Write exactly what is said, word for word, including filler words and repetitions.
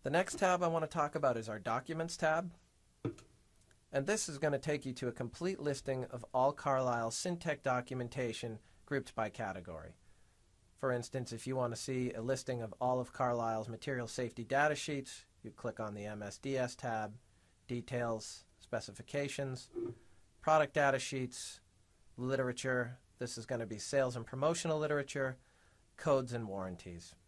The next tab I want to talk about is our Documents tab. And this is going to take you to a complete listing of all Carlisle Syntech documentation grouped by category. For instance, if you want to see a listing of all of Carlisle's material safety data sheets, you click on the M S D S tab, Details, Specifications, Product Data Sheets, Literature. This is going to be Sales and Promotional Literature, Codes and Warranties.